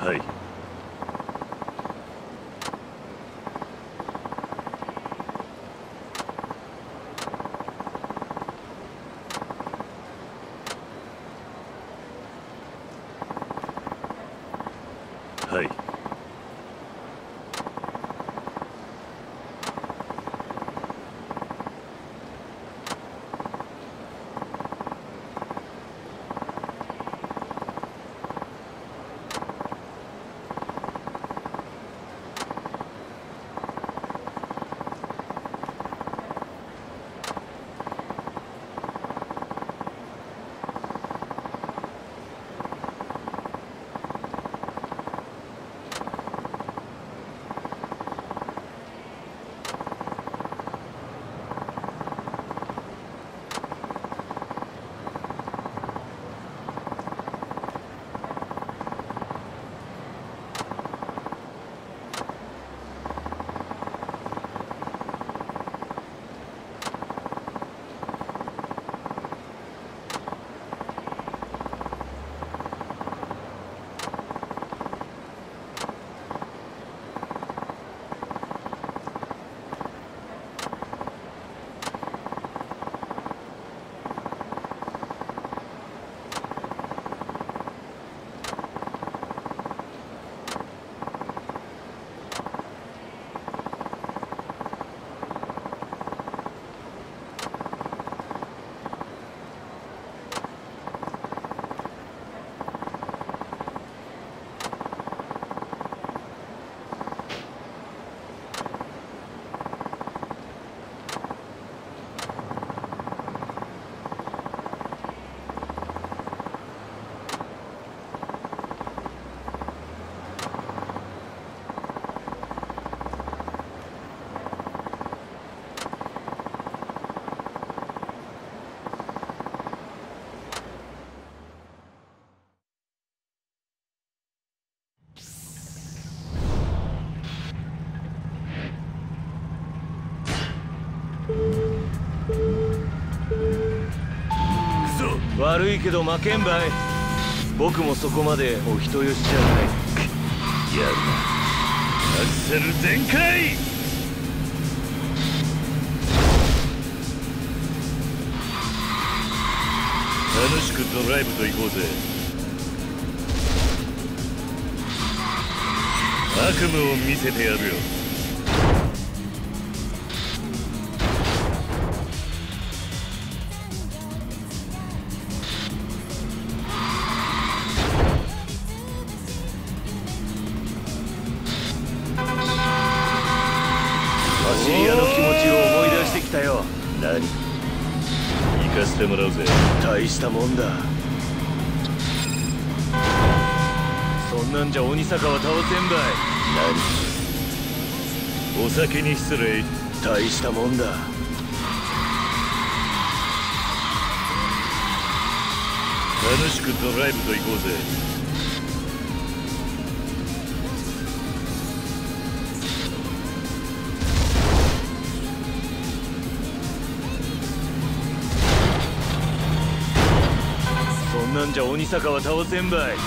はい。はい。 悪いけど負けんばい。僕もそこまでお人よしじゃない。 やるな。アクセル全開。楽しくドライブと行こうぜ。悪夢を見せてやるよ。 走り屋の気持ちを思い出してきたよ。 何？行かせてもらうぜ。 大したもんだ。そんなんじゃ鬼坂は倒せんばい。 何？お酒に失礼。 大したもんだ。 楽しくドライブと行こうぜ。 そんなんじゃ鬼坂は倒せんばい。 やるな。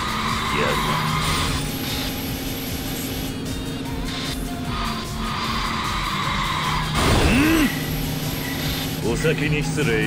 お酒に失礼。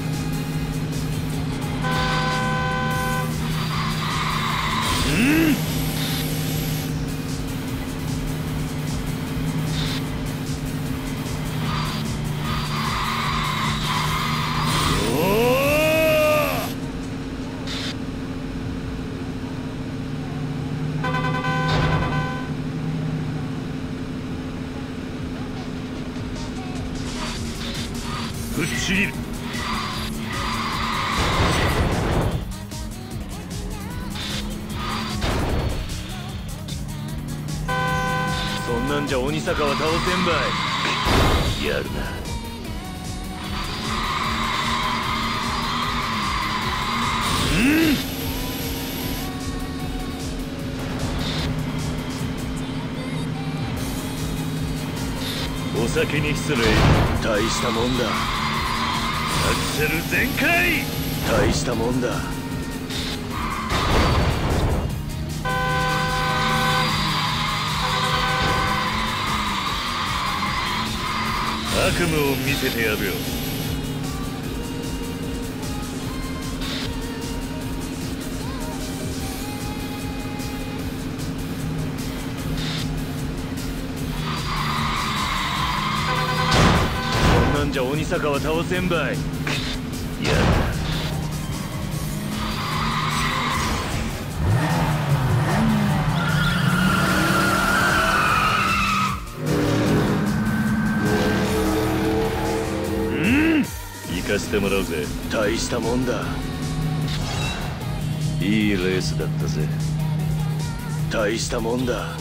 ぶっちぎる。 そんなんじゃ鬼坂は倒せんばい。 やるな。お酒に失礼。 大したもんだ。 アクセル全開。 大したもんだ。 夢を見せてやるよ。 そんなんじゃ鬼坂は倒せんばい。 やだ。行かせてもらうぜ。 大したもんだ。 いいレースだったぜ。 大したもんだ。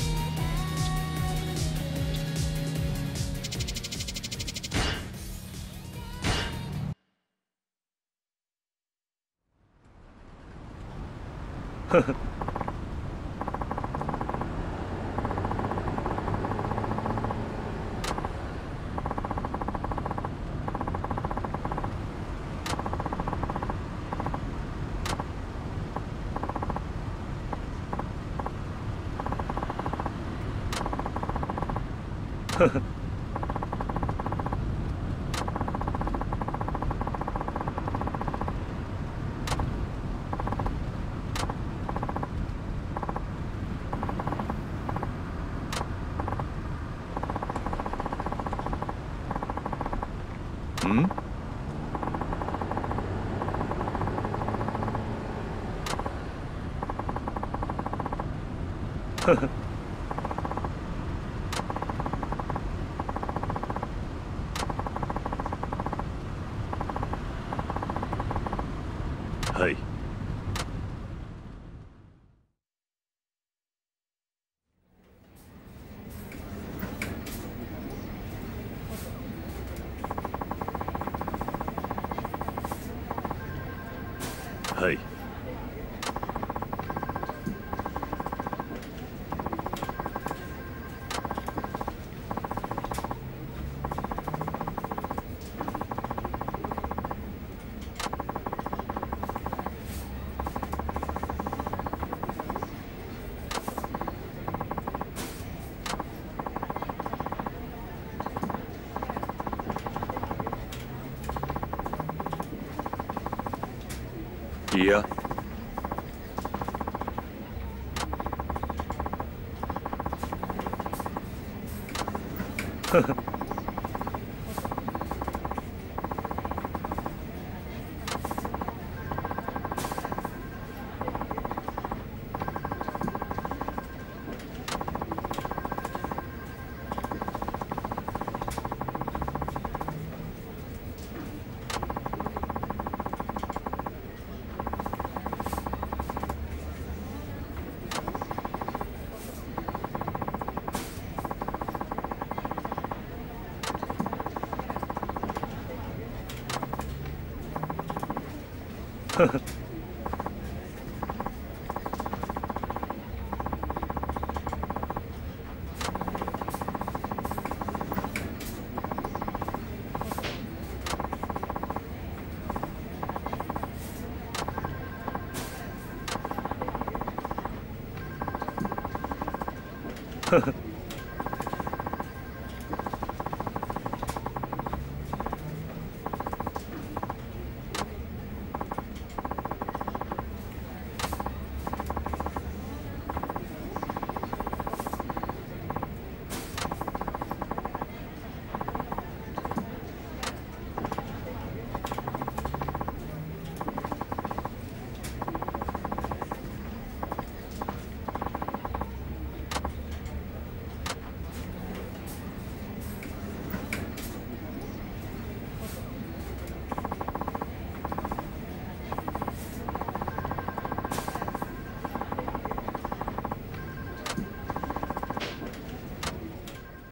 ん？はい。はい。いや。